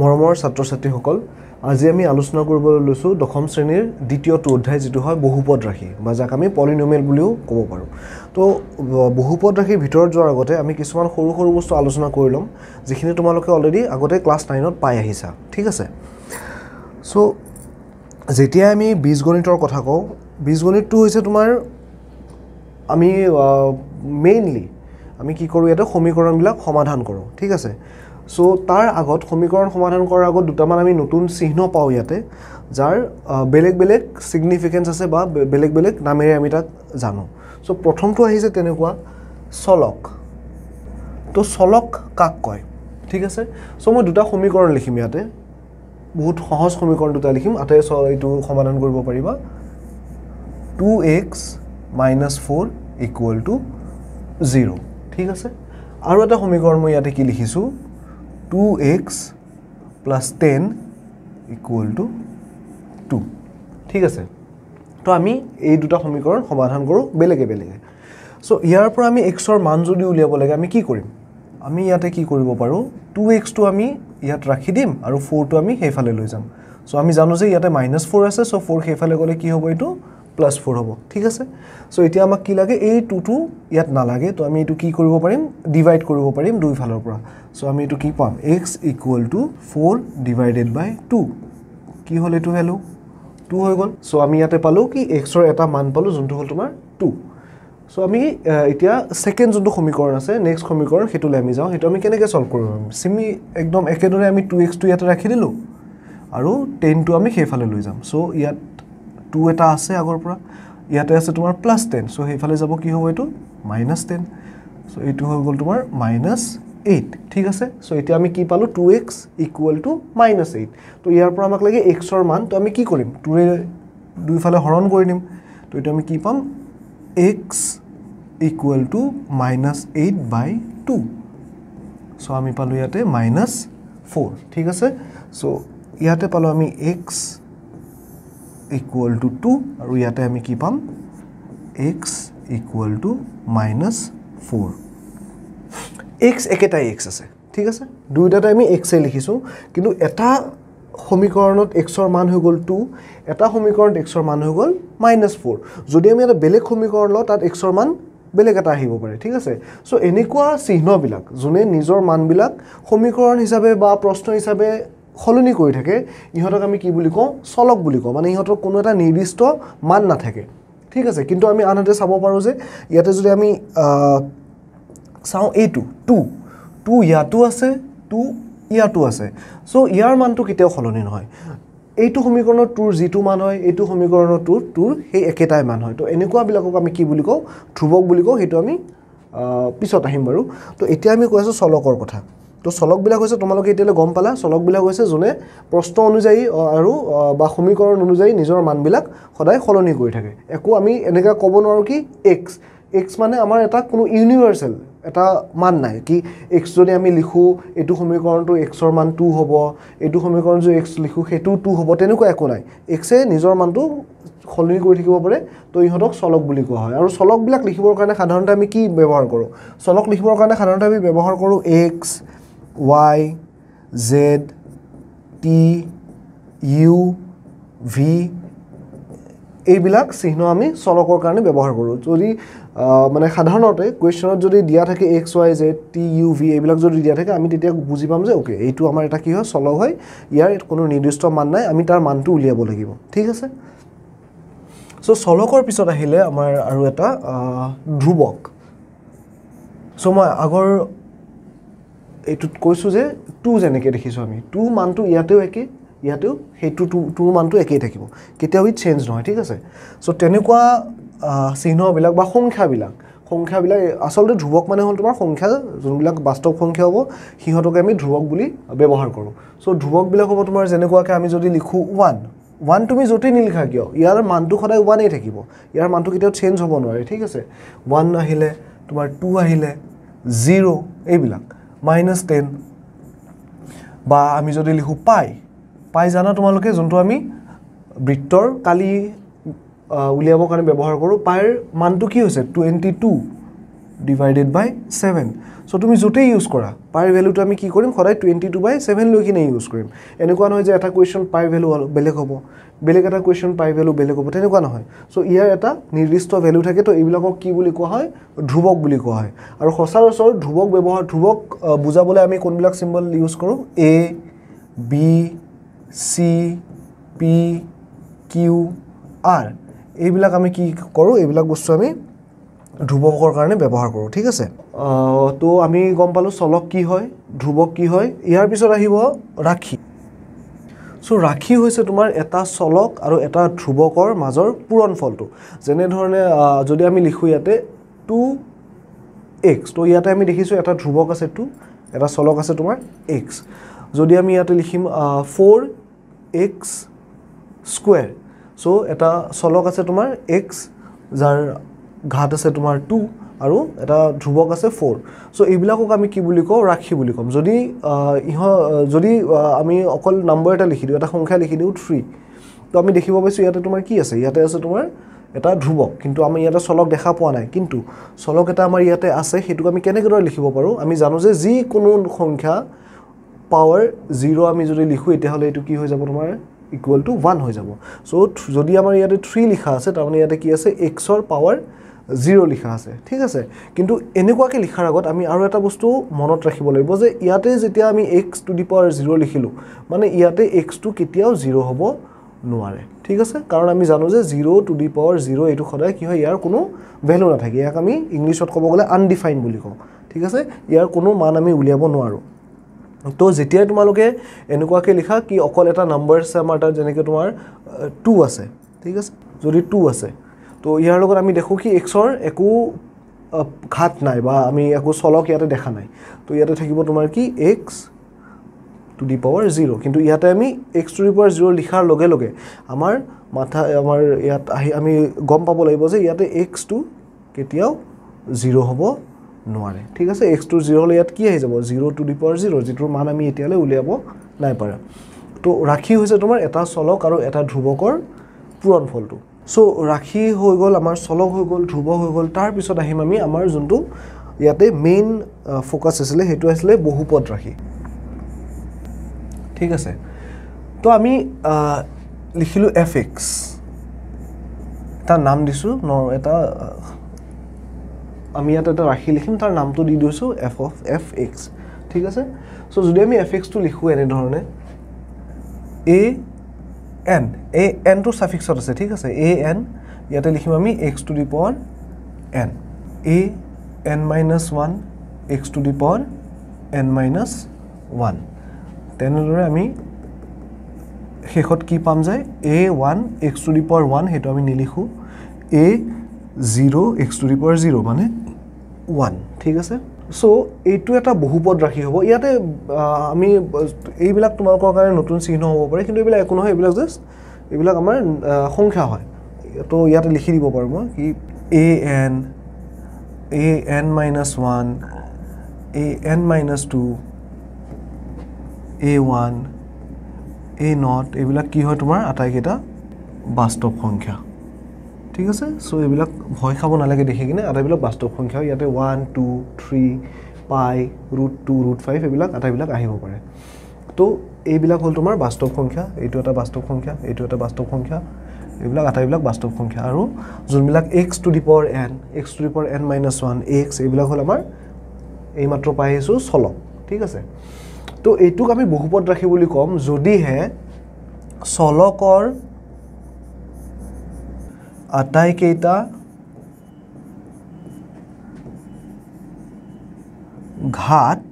মৰমৰ ছাত্ৰ-ছাত্ৰীসকল আজি আমি আলোচনা কৰিবলৈ লৈছো দশম শ্ৰেণীৰ দ্বিতীয়টো অধ্যায় যেটো হয় বহুপদ ৰাশি বা যাক আমি পলিনোমিয়েল বুলিও ক'ব পাৰো তো বহুপদ ৰাশিৰ ভিতৰত যোৱাৰ আগতে আমি কিছুমান সৰু সৰু বস্তু আলোচনা কৰি লম যিখিনি তোমালোকে অলৰেডি আগতে ক্লাস 9 ত পাই আহিছা ঠিক আছে সো যেতিয়া আমি বীজগণিতৰ কথা কওঁ বীজগণিতটো হৈছে তোমাৰ আমি মেইনলি আমি কি কৰো এটা সমীকৰণবিলাক সমাধান কৰো ঠিক আছে সো তাৰ আগত সমীকৰণ সমাধান কৰাৰ আগত দুটামান আমি নতুন চিহ্ন পাও ইয়াতে যাৰ বেলেগ বেলেগ সিগনিফিকেন্স আছে বা বেলেগ বেলেগ নামেৰে আমি তাক জানো সো প্ৰথমটো আহিছে তেনেকুৱা চলক তো চলক কাক কয় ঠিক আছে সো মই দুটা সমীকৰণ লিখিম ইয়াতে বহুত সহজ সমীকৰণ দুটা লিখিম আতে এইটো সমাধান কৰিব পাৰিবা 2x - 4 = 0 ঠিক আছে আৰু এটা সমীকৰণ মই ইয়াতে কি লিখিছো 2x + 10 = 2 ঠিক আছে তো আমি এই দুটা সমীকৰণ সমাধান কৰো বেলেগে বেলেগে সো ইয়াৰ পৰা আমি x ৰ মান যদি উলিয়াব লাগে আমি কি কৰিম আমি ইয়াতে কি কৰিব পাৰো 2x টো আমি ইয়াত ৰাখি দিম আৰু 4 টো আমি হেফালে লৈ যাম সো আমি জানো যে ইয়াতে -4 আছে সো 4 হেফালে গলে কি হ'ব এটো +4 হ'ব ঠিক আছে সো এতিয়া আমাক কি লাগে এই 2 টো ইয়াত না লাগে তো আমি এটো কি কৰিব পাৰিম ডিভাইড কৰিব পাৰিম দুই ফালৰ পৰা সো আমি এটো কি পাম x = 4 / 2 কি হল এটো ভ্যালু 2 হৈ গল সো আমি ইয়াতে পালো কি x ৰ এটা মান পালো যোনটো হল তোমাৰ 2 সো আমি এতিয়া সেকেন্ড যোনটো সমীকৰণ আছে নেক্সট সমীকৰণ হেতু লৈ আমি যাও হেতু আমি কেনেকৈ সলভ কৰিম সিমি একদম একেদৰে আমি 2x টো ইয়াতে ৰাখি দিলো আৰু 10 টো আমি হেফালে লৈ যাম সো ইয়াত 2 এটা আছে আগৰ পৰা ইয়াতে আছে তোমাৰ +10 সো হেফালে যাব কি হ'ব এটো -10 সো এটো হৈ গল তোমাৰ -8 ঠিক আছে সো এতিয়া আমি কি পালো 2x = -8 তো ইয়াৰ পৰা আমাক লাগে x ৰ মান তো আমি কি কৰিম 2 ৰে দুই ফালে হৰণ কৰি দিম তো এটা আমি কি পাম x = -8/2 সো আমি পালো ইয়াতে -4 ঠিক আছে সো ইয়াতে পালো আমি x = 2 আৰু ইয়াতে আমি কি পাম x = -4 x একেটাই x আছে ঠিক আছে দুইটাতে আমি x এ লিখিছো কিন্তু এটা সমীকৰণত x ৰ মান হৈ গল 2 এটা সমীকৰণত x ৰ মান হৈ গল -4 যদি আমি এটা বেলেগ সমীকৰণ লওঁ তাত x ৰ মান বেলেগ এটা আহিব পাৰে ঠিক আছে সো এনেকুৱা চিহ্নবিলাক যোনে নিজৰ মানবিলাক সমীকৰণ হিচাপে বা প্ৰশ্ন হিচাপে খলনি কৰি থাকে ইহতক আমি কি বুলি কওঁ চলক বুলি কওঁ মানে ইহতৰ কোনো এটা নিৰ্দিষ্ট মান নাথাকে ঠিক আছে কিন্তু আমি আনহাতে চাব পাৰো যে ইয়াতে যদি আমি চাও এইটো 2 ইয়াতো আছে 2 ইয়াতো আছে সো ইয়াৰ মানটো কেতিয়াও খলনি নহয় এইটো সমীকৰণৰ টুৰ যিটো মান হয় এইটো সমীকৰণৰ টুৰ সেই একেটাই মান হয় তো এনেকুৱা বিলাকক আমি কি বুলি কওঁ ধ্ৰুৱক বুলি কওঁ হেতু আমি পিছত আহিম বাৰু তো এতিয়া আমি কৈছো চলকৰ কথা তো চলক বিলাক হৈছে তোমালোকে এতিয়ালে গম পালা চলক বিলাক হৈছে যোনে প্ৰশ্ন অনুযায়ী আৰু বা সমীকৰণ অনুযায়ী নিজৰ মানবিলাক সদায় খলনি কৰি থাকে একো আমি এনেকা ক'ব নোৱাৰো কি x মানে আমাৰ এটা কোনো ইউনিভাৰ্সাল এটা মান নাই কি x যদি আমি লিখো এটো সমীকৰণটো x ৰ মান 2 হ'ব এটো সমীকৰণ যদি x লিখো হেতু 2 হ'ব তেনেকুৱা একো নাই x এ নিজৰ মানটো খলনি কৰি থাকিব পাৰে তো ইহতক চলক বুলি কোৱা হয় আৰু চলক বিলাক লিখিবৰ কাৰণে সাধাৰণতে আমি কি ব্যৱহাৰ কৰো চলক লিখিবৰ কাৰণে সাধাৰণতে আমি ব্যৱহাৰ কৰো x y z t u v এইবিলাক চিহ্ন আমি চলকৰ কাৰণে ব্যৱহাৰ কৰো যদি মানে সাধাৰণতে কোৱেশ্চনত যদি দিয়া থাকে x y z t u v এইবিলাক যদি দিয়া থাকে আমি তেতিয়া বুজি পাম যে ওকে এইটো আমাৰ এটা কি হয় চলক হয় ইয়াৰ কোনো নিৰ্দিষ্ট মান নাই আমি তাৰ মানটো উলিয়াব লাগিব ঠিক আছে সো চলকৰ পিছত আহিলে আমাৰ আৰু এটা ধ্ৰুৱক সো মই আগৰ এইটোত কৈছো যে 2 যেনেকৈ দেখিছো আমি 2 মানটো ইয়াতেও একে ইয়াতেও হেতু 2 মানটো একেই থাকিব কেতিয়াও ই চেঞ্জ নহয় ঠিক আছে সো তেনেকুৱা চিহ্নবিলাক বা সংখ্যাবিলাক আসলে ধ্ৰুৱক মানে হল তোমাৰ সংখ্যা যোনবিলাক বাস্তৱ সংখ্যা হ'ব হিহতকে আমি ধ্ৰুৱক বুলি ব্যৱহাৰ কৰো সো ধ্ৰুৱক বিলাক হ'ব তোমাৰ যেনেকুৱাকে আমি যদি লিখো 1 তুমি যতে নিলিখা কিয় ইয়াৰ মানটো সদায় 1 এ থাকিব ইয়াৰ মানটো কেতিয়াও চেঞ্জ হ'ব নোৱাৰে ঠিক আছে 1 আহিলে তোমাৰ 2 আহিলে 0 এইবিলাক -10 বা আমি যদি লিখো পাই জানা তোমালোকে যোনটো আমি বৃত্তৰ কালি উলিয়াবৰ কাৰণে ব্যৱহাৰ কৰো পাইৰ মানটো কি হৈছে 22 ডিভাইডেড বাই 7 সো তুমি যতেই ইউজ কৰা পাই ভ্যালুটো আমি কি কৰিম সদায় 22/7 লৈ কিনে ইউজ কৰিম এনেকুৱা নহয় যে এটা কোৱেশ্চন পাই ভ্যালু বেলেগ হ'ব বেলেগ এটা কোৱেশ্চন পাই ভ্যালু বেলেগ হ'ব তেনেকুৱা নহয় সো ইয়াৰ এটা নিৰ্দিষ্ট ভ্যালু থাকে তো এইবিলাকক কি বুলি কোৱা হয় ধ্ৰুৱক বুলি কোৱা হয় আৰু সচৰাচৰ ধ্ৰুৱক ব্যৱহাৰ ধ্ৰুৱক বুজাবলৈ আমি কোনবিলাক সিম্বল ইউজ কৰো a b c p q r এইবিলাক আমি কি কৰো এইবিলাক বস্তু আমি ধ্ৰুৱকৰ কাৰণে ব্যৱহাৰ কৰো ঠিক আছে তো আমি গম পালো চলক কি হয় ধ্ৰুৱক কি হয় ইয়াৰ পিছত আহিব ৰাখি সো ৰাখি হৈছে তোমাৰ এটা চলক আৰু এটা ধ্ৰুৱকৰ মাজৰ পূৰণফলটো যেনে ধৰণে যদি আমি লিখো ইয়াতে 2x তো ইয়াতে আমি দেখিছো এটা ধ্ৰুৱক আছে 2 এটা চলক আছে তোমাৰ x যদি আমি ইয়াতে লিখিম 4x স্কয়াৰ সো এটা চলক আছে তোমাৰ x যাৰ ঘাত আছে তোমাৰ 2 আৰু এটা ধ্ৰুৱক আছে 4 সো এইবিলাকক আমি কি বুলি কওঁ ৰাখি বুলি কম যদি যদি আমি অকল নম্বৰ এটা লিখি দিও এটা সংখ্যা লিখি দিও 3 তো আমি দেখিব পাইছো ইয়াতে তোমাৰ কি আছে ইয়াতে আছে তোমাৰ এটা ধ্ৰুৱক কিন্তু আমি ইয়াতে চলক দেখা পোৱা নাই কিন্তু চলক এটা আমাৰ ইয়াতে আছে হেতুক আমি কেনেকৈ লিখিব পাৰো আমি জানো যে যি কোনো সংখ্যা পাৱাৰ 0 আমি যদি লিখো এটা হলে এটো কি হৈ যাব তোমাৰ ইকুৱেল টু 1 হৈ যাব সো যদি আমাৰ ইয়াতে 3 লিখা আছে তাৰ মানে ইয়াতে কি আছে x ৰ পাৱাৰ 0 লিখা আছে ঠিক আছে কিন্তু এনেকুৱাকে লিখাৰ আগত আমি আৰু এটা বস্তু মনত ৰাখিব লাগিব যে ইয়াতে যেতিয়া আমি x টু দি পাৱাৰ 0 লিখিলো মানে ইয়াতে x টো কেতিয়াও 0 হ'ব নোৱাৰে ঠিক আছে কাৰণ আমি জানো যে 0 টু দি পাৱাৰ 0 এটো সদায় কি হয় ইয়াৰ কোনো ভ্যালু নাথাকে ইয়াক আমি ইংলিশত ক'ব গলে আনডিফাইন্ড বুলি কওঁ ঠিক আছে ইয়াৰ কোনো মান আমি উলিয়াব নোৱাৰো তো যেতিয়া তোমালোকে এনেকুৱাকে লিখা কি অকল এটা নম্বৰ আছে আমাৰ তাত যেনেকৈ তোমাৰ 2 আছে ঠিক আছে যদি 2 আছে তো ইয়াৰ লগত আমি দেখো কি x ৰ একো ঘাত নাই বা আমি একো চলক ইয়াতে দেখা নাই তো ইয়াতে থাকিব তোমাৰ কি x টু দি পাৱাৰ 0 কিন্তু ইয়াতে আমি x টু দি পাৱাৰ 0 লিখাৰ লগে লগে আমাৰ ইয়াত আহি আমি গম পাব লাগিব যে ইয়াতে x টু কেতিয়াও 0 হ'ব নোৱাৰে ঠিক আছে x টু 0 হলে ইয়াত কি আহি যাব 0 টু দি পাৱাৰ 0 যিটোৰ মান আমি এতিয়ালে উলিয়াব নাই পাৰা তো ৰাখি হৈছে তোমাৰ এটা চলক আৰু এটা ধ্ৰুৱকৰ পূৰণফলটো সো ৰাখি হৈ গল আমাৰ চলক হৈ গল ধ্ৰুৱ হৈ গল তাৰ পিছত আহিম আমি আমাৰ যোনটো ইয়াতে মেইন ফোকাস আছিল হেতু আছিল বহুপদ ৰাখি ঠিক আছে তো আমি লিখিলো fx তাৰ নাম দিছো এটা আমি ইয়াতে এটা ৰাখি লিখিম তাৰ নামটো দি দিছো f of fx ঠিক আছে সো যদি আমি fx টো লিখো এনে ধৰণে a n টো সাফিক্সত আছে ঠিক আছে a n ইয়াতে লিখিম আমি x to the power n a n - 1 x to the power n - 1 তেনেদৰে আমি শেষত কি পাম যায় a1 x to the power 1 হেতু আমি নিলিখো a0 x to the power 0 মানে 1 ঠিক আছে সো এইটো এটা বহুপদ ৰাখি হ'ব ইয়াতে আমি এইবিলাক তোমালোকৰ কাৰণে নতুন চিহ্ন হ'ব পাৰে কিন্তু এইবিলাক একো নহয় এইবিলাক জাস্ট এইবিলাক আমাৰ সংখ্যা হয় তো ইয়াতে লিখি দিব পাৰো মই কি an - 1 an - 2 a1 a0 এইবিলাক কি হয় তোমাৰ আটাইকেইটা বাস্তৱ সংখ্যা ঠিক আছে সো এইবিলাক ভয় খাব নালাগে দেখি কিনে আটাইবিলাক বাস্তৱ সংখ্যা ইয়াতে 1 2 3 পাই √2 √5 এইবিলাক আটাইবিলাক আহিব পাৰে তো এইবিলাক হল তোমাৰ বাস্তৱ সংখ্যা এইটো এটা বাস্তৱ সংখ্যা এইটো এটা বাস্তৱ সংখ্যা এইবিলাক আটাইবিলাক বাস্তৱ সংখ্যা আৰু যোনবিলাক x to the power n x to the power n - 1 x এইবিলাক হল আমাৰ এই মাত্ৰ পাইছো চলক ঠিক আছে তো এইটোক আমি বহুপদ ৰাখি বুলি কম যদিহে চলকৰ আটাইকেইটা ঘাত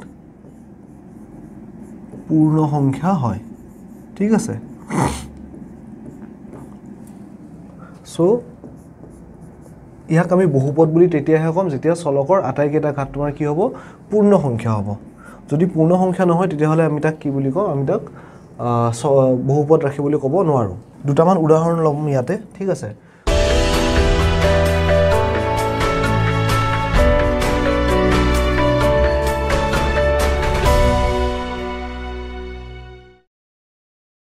পূৰ্ণ সংখ্যা হয় ঠিক আছে সো ইয়াক আমি বহুপদ বুলি তেতিয়াহে কম যেতিয়া চলকৰ আটাইকেইটা ঘাত তোমাৰ কি হ'ব পূৰ্ণ সংখ্যা হ'ব যদি পূৰ্ণ সংখ্যা নহয় তেতিয়াহলে আমি তাক কি বুলি কওঁ আমি তাক বহুপদ ৰাখি বুলি ক'ব নোৱাৰো দুটামান উদাহৰণ লম ইয়াতে ঠিক আছে